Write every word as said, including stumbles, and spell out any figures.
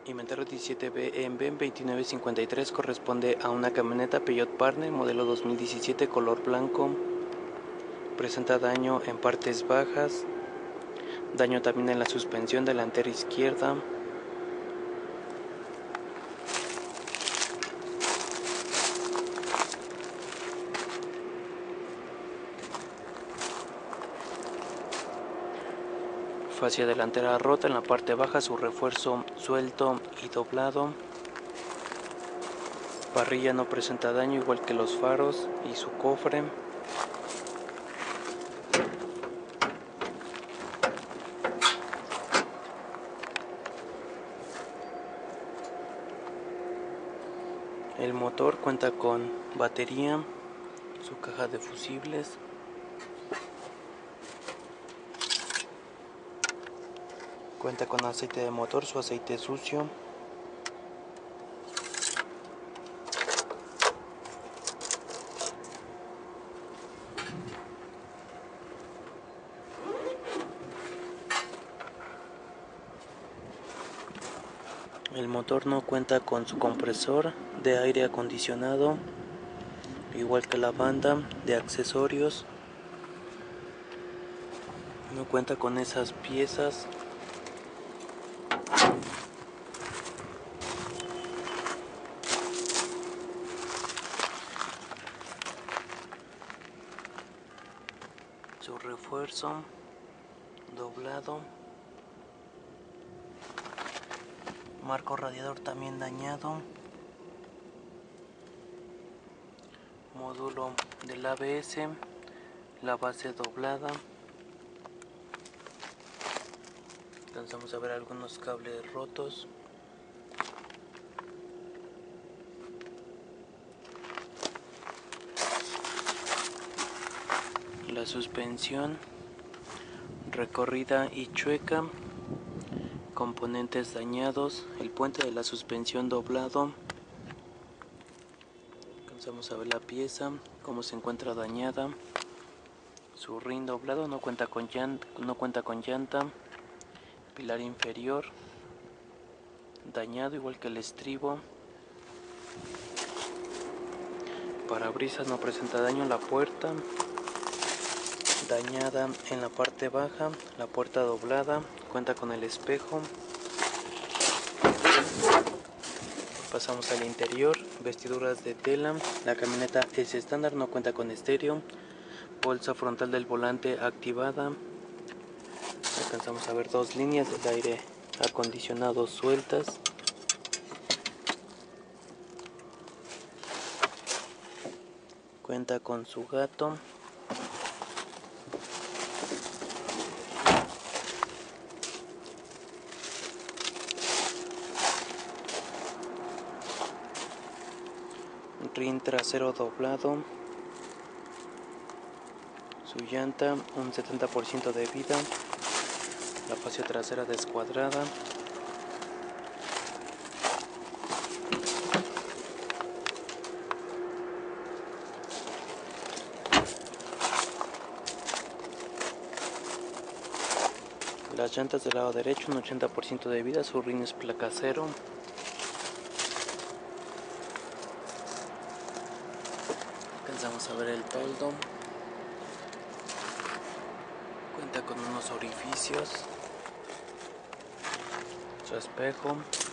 Inventario diecisiete B en B veintinueve cincuenta y tres corresponde a una camioneta Peugeot Partner modelo dos mil diecisiete color blanco. Presenta daño en partes bajas, daño también en la suspensión delantera izquierda. Fascia delantera rota en la parte baja, su refuerzo suelto y doblado. Parrilla no presenta daño, igual que los faros y su cofre. El motor cuenta con batería, su caja de fusibles. Cuenta con aceite de motor, su aceite sucio. El motor no cuenta con su compresor de aire acondicionado, igual que la banda de accesorios. No cuenta con esas piezas. Su refuerzo doblado. Marco radiador también dañado. Módulo del A B S, la base doblada. Alcanzamos a ver algunos cables rotos. La suspensión recorrida y chueca. Componentes dañados. El puente de la suspensión doblado. Alcanzamos a ver la pieza, cómo se encuentra dañada. Su rin doblado, no cuenta con llanta, no cuenta con llanta. Pilar inferior dañado, igual que el estribo. Parabrisas no presenta daño. La puerta dañada en la parte baja, la puerta doblada, cuenta con el espejo. Pasamos al interior, vestiduras de tela. La camioneta es estándar, no cuenta con estéreo. Bolsa frontal del volante activada. Alcanzamos a ver dos líneas de aire acondicionado sueltas. Cuenta con su gato. Rin trasero doblado. Su llanta un setenta por ciento de vida. La fascia trasera descuadrada. Las llantas del lado derecho un ochenta por ciento de vida. Su rin es placa cero. Alcanzamos a ver el toldo. Cuenta con unos orificios. Su espejo.